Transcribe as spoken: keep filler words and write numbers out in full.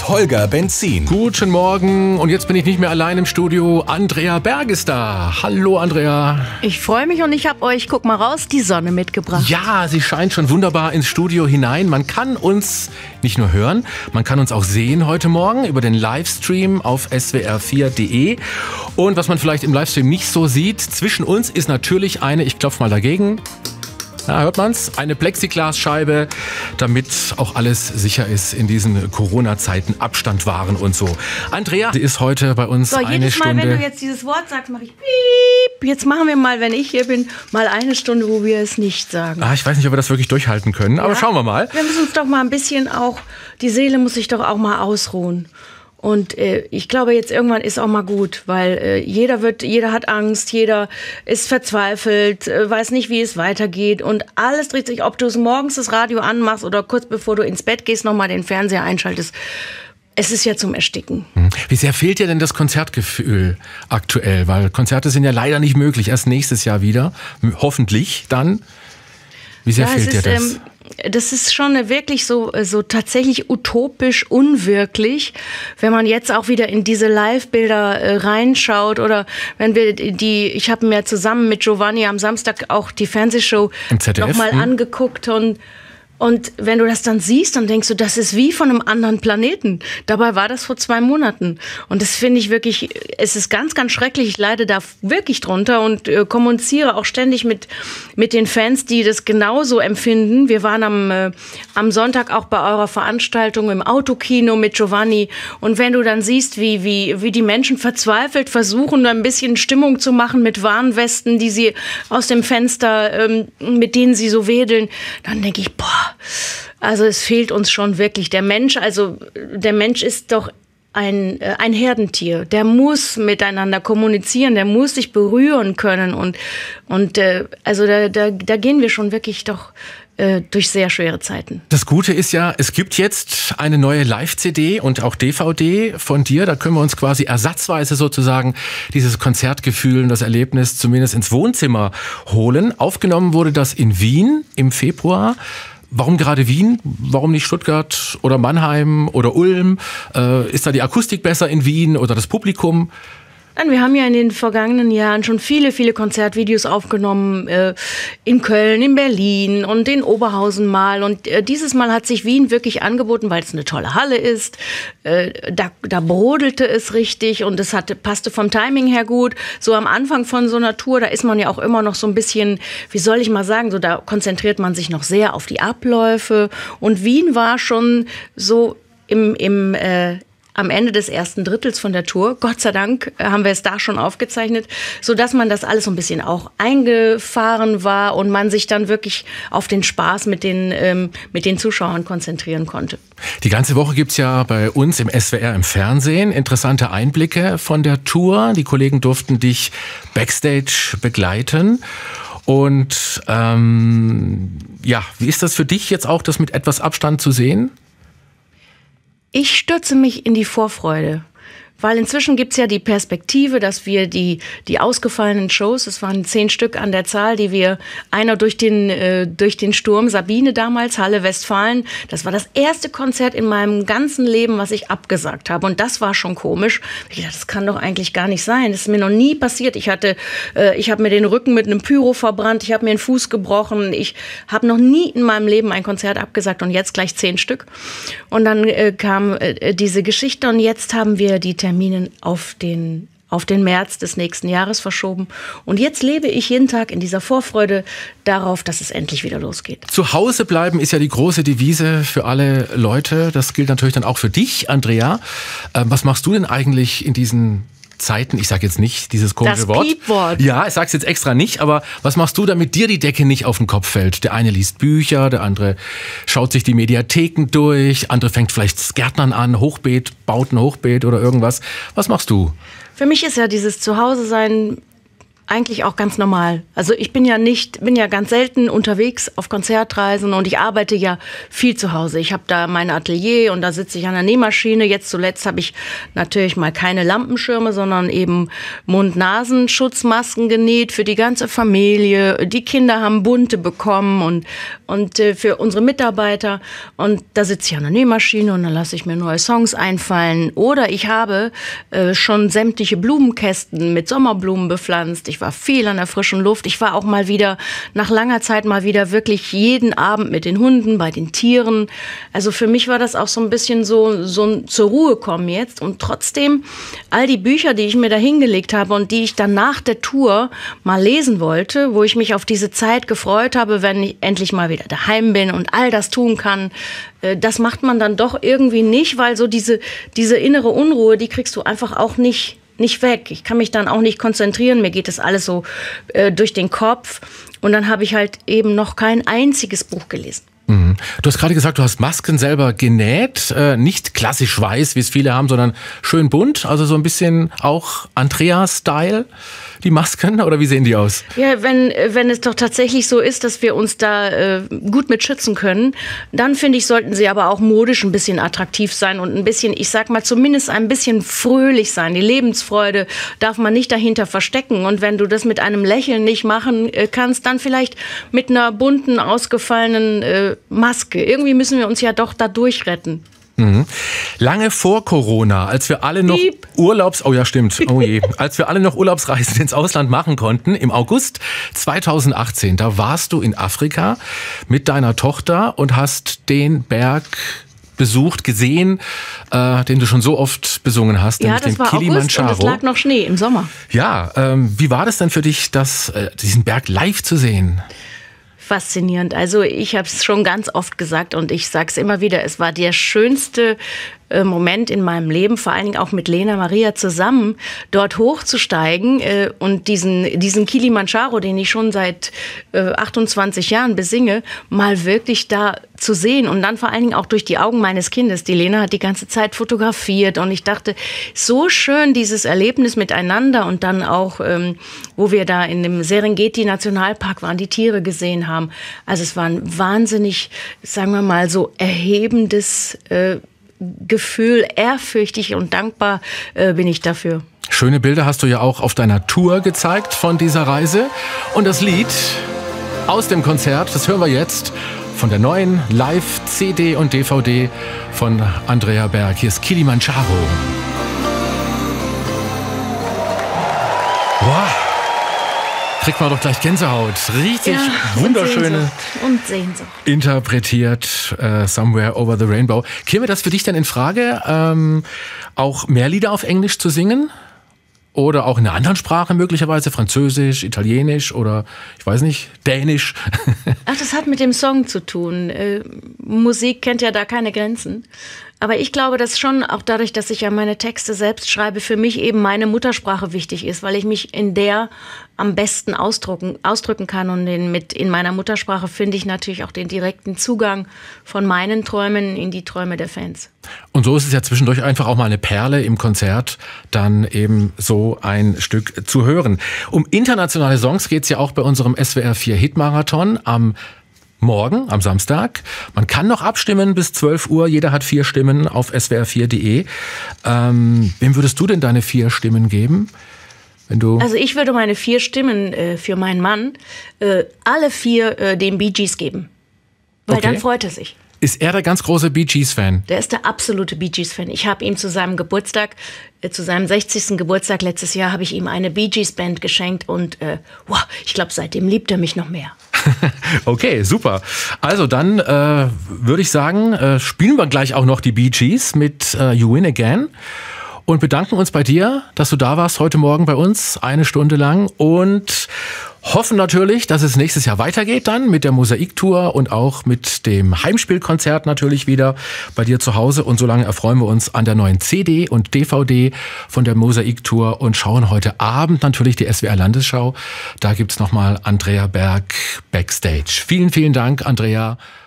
mit Holger Benzin. Guten Morgen und jetzt bin ich nicht mehr allein im Studio. Andrea Berg ist da. Hallo Andrea. Ich freue mich und ich habe euch, guck mal raus, die Sonne mitgebracht. Ja, sie scheint schon wunderbar ins Studio hinein. Man kann uns nicht nur hören, man kann uns auch sehen heute Morgen über den Livestream auf S W R vier punkt de. Und was man vielleicht im Livestream nicht so sieht, zwischen uns ist natürlich eine, ich klopfe mal dagegen, ja, hört man's? Eine Plexiglasscheibe, damit auch alles sicher ist in diesen Corona-Zeiten, Abstand wahren und so. Andrea ist heute bei uns so, eine jedes Mal, Stunde. wenn du jetzt dieses Wort sagst, mache ich piep. Jetzt machen wir mal, wenn ich hier bin, mal eine Stunde, wo wir es nicht sagen. Ah, ich weiß nicht, ob wir das wirklich durchhalten können, aber ja, schauen wir mal. Wir müssen uns doch mal ein bisschen auch, die Seele muss sich doch auch mal ausruhen. Und äh, ich glaube, jetzt irgendwann ist auch mal gut, weil äh, jeder wird, jeder hat Angst, jeder ist verzweifelt, äh, weiß nicht, wie es weitergeht und alles dreht sich, ob du es morgens das Radio anmachst oder kurz bevor du ins Bett gehst, nochmal den Fernseher einschaltest. Es ist ja zum Ersticken. Wie sehr fehlt dir denn das Konzertgefühl aktuell? Weil Konzerte sind ja leider nicht möglich, erst nächstes Jahr wieder, hoffentlich dann. Wie sehr ja, fehlt dir ist, das? Ähm, Das ist schon wirklich so, so tatsächlich utopisch unwirklich, wenn man jetzt auch wieder in diese Live-Bilder äh, reinschaut oder wenn wir die, ich habe mir zusammen mit Giovanni am Samstag auch die Fernsehshow nochmal hm? angeguckt und Und wenn du das dann siehst, dann denkst du, das ist wie von einem anderen Planeten. Dabei war das vor zwei Monaten. Und das finde ich wirklich, es ist ganz, ganz schrecklich. Ich leide da wirklich drunter und äh, kommuniziere auch ständig mit, mit den Fans, die das genauso empfinden. Wir waren am, äh, am Sonntag auch bei eurer Veranstaltung im Autokino mit Giovanni. Und wenn du dann siehst, wie, wie, wie die Menschen verzweifelt versuchen, ein bisschen Stimmung zu machen mit Warnwesten, die sie aus dem Fenster, ähm, mit denen sie so wedeln, dann denke ich, boah, also es fehlt uns schon wirklich. Der Mensch, also der Mensch ist doch ein, ein Herdentier. Der muss miteinander kommunizieren, der muss sich berühren können. Und, und äh, also da, da, da gehen wir schon wirklich doch äh, durch sehr schwere Zeiten. Das Gute ist ja, es gibt jetzt eine neue Live-C D und auch D V D von dir. Da können wir uns quasi ersatzweise sozusagen dieses Konzertgefühl und das Erlebnis zumindest ins Wohnzimmer holen. Aufgenommen wurde das in Wien im Februar. Warum gerade Wien? Warum nicht Stuttgart oder Mannheim oder Ulm? Äh, ist da die Akustik besser in Wien oder das Publikum? Nein, wir haben ja in den vergangenen Jahren schon viele, viele Konzertvideos aufgenommen, äh, in Köln, in Berlin und in Oberhausen mal. Und äh, dieses Mal hat sich Wien wirklich angeboten, weil es eine tolle Halle ist. Äh, da, da brodelte es richtig und es hatte, passte vom Timing her gut. So am Anfang von so einer Tour, da ist man ja auch immer noch so ein bisschen, wie soll ich mal sagen, so da konzentriert man sich noch sehr auf die Abläufe. Und Wien war schon so im, im äh, am Ende des ersten Drittels von der Tour. Gott sei Dank haben wir es da schon aufgezeichnet, sodass man das alles so ein bisschen auch eingefahren war und man sich dann wirklich auf den Spaß mit den, ähm, mit den Zuschauern konzentrieren konnte. Die ganze Woche gibt's ja bei uns im S W R im Fernsehen interessante Einblicke von der Tour. Die Kollegen durften dich backstage begleiten. Und ähm, ja, wie ist das für dich jetzt auch, das mit etwas Abstand zu sehen? Ich stürze mich in die Vorfreude, weil inzwischen gibt's ja die Perspektive, dass wir die, die ausgefallenen Shows, es waren zehn Stück an der Zahl, die wir, einer durch den, äh, durch den Sturm, Sabine damals, Halle Westfalen, das war das erste Konzert in meinem ganzen Leben, was ich abgesagt habe und das war schon komisch. Ich dachte, das kann doch eigentlich gar nicht sein, das ist mir noch nie passiert. Ich hatte, äh, ich habe mir den Rücken mit einem Pyro verbrannt, ich habe mir den Fuß gebrochen, ich habe noch nie in meinem Leben ein Konzert abgesagt und jetzt gleich zehn Stück. Und dann äh, kam äh, diese Geschichte und jetzt haben wir die Termine auf den, auf den März des nächsten Jahres verschoben. Und jetzt lebe ich jeden Tag in dieser Vorfreude darauf, dass es endlich wieder losgeht. Zu Hause bleiben ist ja die große Devise für alle Leute. Das gilt natürlich dann auch für dich, Andrea. Ähm, was machst du denn eigentlich in diesen Zeiten? Ich sage jetzt nicht dieses komische das Wort. Piepwort. Ja, ich sag's jetzt extra nicht, aber was machst du, damit dir die Decke nicht auf den Kopf fällt? Der eine liest Bücher, der andere schaut sich die Mediatheken durch, andere fängt vielleicht das Gärtnern an, Hochbeet, baut ein Hochbeet oder irgendwas. Was machst du? Für mich ist ja dieses Zuhause-Sein eigentlich auch ganz normal. Also ich bin ja nicht, bin ja ganz selten unterwegs auf Konzertreisen und ich arbeite ja viel zu Hause. Ich habe da mein Atelier und da sitze ich an der Nähmaschine. Jetzt zuletzt habe ich natürlich mal keine Lampenschirme, sondern eben Mund-Nasen-Schutzmasken genäht für die ganze Familie. Die Kinder haben bunte bekommen und, und äh, für unsere Mitarbeiter. Und da sitze ich an der Nähmaschine und dann lasse ich mir neue Songs einfallen. Oder ich habe äh, schon sämtliche Blumenkästen mit Sommerblumen bepflanzt. Ich war viel an der frischen Luft. Ich war auch mal wieder, nach langer Zeit mal wieder wirklich jeden Abend mit den Hunden, bei den Tieren. Also für mich war das auch so ein bisschen so, so ein zur Ruhe kommen jetzt. Und trotzdem, all die Bücher, die ich mir da hingelegt habe und die ich dann nach der Tour mal lesen wollte, wo ich mich auf diese Zeit gefreut habe, wenn ich endlich mal wieder daheim bin und all das tun kann, das macht man dann doch irgendwie nicht, weil so diese, diese innere Unruhe, die kriegst du einfach auch nicht nicht weg. Ich kann mich dann auch nicht konzentrieren. Mir geht das alles so äh, durch den Kopf. Und dann habe ich halt eben noch kein einziges Buch gelesen. Mhm. Du hast gerade gesagt, du hast Masken selber genäht. Äh, nicht klassisch weiß, wie es viele haben, sondern schön bunt. Also so ein bisschen auch Andrea-Style, die Masken. Oder wie sehen die aus? Ja, wenn, wenn es doch tatsächlich so ist, dass wir uns da äh, gut mit schützen können, dann finde ich, sollten sie aber auch modisch ein bisschen attraktiv sein und ein bisschen, ich sag mal, zumindest ein bisschen fröhlich sein. Die Lebensfreude darf man nicht dahinter verstecken. Und wenn du das mit einem Lächeln nicht machen äh, kannst, dann vielleicht mit einer bunten, ausgefallenen äh, Maske. Irgendwie müssen wir uns ja doch da durchretten. Mhm. Lange vor Corona, als wir alle noch Piep. Urlaubs... Oh ja, stimmt. Oh je. Als wir alle noch Urlaubsreisen ins Ausland machen konnten, im August zweitausendachtzehn, da warst du in Afrika mit deiner Tochter und hast den Berg besucht, gesehen, äh, den du schon so oft besungen hast, ja, nämlich das den war Kilimanjaro. August und es lag noch Schnee im Sommer. Ja, ähm, wie war das denn für dich, das, äh, diesen Berg live zu sehen? Faszinierend. Also ich habe es schon ganz oft gesagt und ich sage es immer wieder, es war der schönste äh, Moment in meinem Leben, vor allen Dingen auch mit Lena Maria zusammen, dort hochzusteigen äh, und diesen, diesen Kilimanjaro, den ich schon seit äh, achtundzwanzig Jahren besinge, mal wirklich da zu sehen und dann vor allen Dingen auch durch die Augen meines Kindes. Die Lena hat die ganze Zeit fotografiert und ich dachte, so schön dieses Erlebnis miteinander und dann auch, ähm, wo wir da in dem Serengeti-Nationalpark waren, die Tiere gesehen haben. Also es war ein wahnsinnig, sagen wir mal, so erhebendes äh, Gefühl, ehrfürchtig und dankbar äh, bin ich dafür. Schöne Bilder hast du ja auch auf deiner Tour gezeigt von dieser Reise. Und das Lied aus dem Konzert, das hören wir jetzt von der neuen Live-C D und D V D von Andrea Berg. Hier ist Kilimanjaro. Wow. Kriegt man doch gleich Gänsehaut. Richtig ja, wunderschöne und Sehnsucht. Interpretiert uh, Somewhere Over the Rainbow. Käme das für dich denn in Frage, ähm, auch mehr Lieder auf Englisch zu singen? Oder auch in einer anderen Sprache möglicherweise, Französisch, Italienisch oder, ich weiß nicht, Dänisch? Ach, das hat mit dem Song zu tun. Äh, Musik kennt ja da keine Grenzen. Aber ich glaube, dass schon auch dadurch, dass ich ja meine Texte selbst schreibe, für mich eben meine Muttersprache wichtig ist, weil ich mich in der am besten ausdrücken, ausdrücken kann. Und in, mit, in meiner Muttersprache finde ich natürlich auch den direkten Zugang von meinen Träumen in die Träume der Fans. Und so ist es ja zwischendurch einfach auch mal eine Perle im Konzert, dann eben so ein Stück zu hören. Um internationale Songs geht es ja auch bei unserem S W R vier Hitmarathon am morgen, am Samstag. Man kann noch abstimmen bis zwölf Uhr. Jeder hat vier Stimmen auf S W R vier Punkt de. Ähm, wem würdest du denn deine vier Stimmen geben? Wenn du also ich würde meine vier Stimmen äh, für meinen Mann äh, alle vier äh, den Bee Gees geben. Weil Okay. dann freut er sich. Ist er der ganz große Bee Gees-Fan? Der ist der absolute Bee Gees-Fan. Ich habe ihm zu seinem Geburtstag, äh, zu seinem sechzigsten Geburtstag letztes Jahr, habe ich ihm eine Bee Gees-Band geschenkt und äh, wow, ich glaube, seitdem liebt er mich noch mehr. Okay, super. Also dann äh, würde ich sagen, äh, spielen wir gleich auch noch die Bee Gees mit äh, You Win Again und bedanken uns bei dir, dass du da warst heute Morgen bei uns, eine Stunde lang und hoffen natürlich, dass es nächstes Jahr weitergeht dann mit der Mosaik-Tour und auch mit dem Heimspielkonzert natürlich wieder bei dir zu Hause. Und solange erfreuen wir uns an der neuen C D und D V D von der Mosaik-Tour und schauen heute Abend natürlich die S W R Landesschau. Da gibt's nochmal Andrea Berg Backstage. Vielen, vielen Dank, Andrea.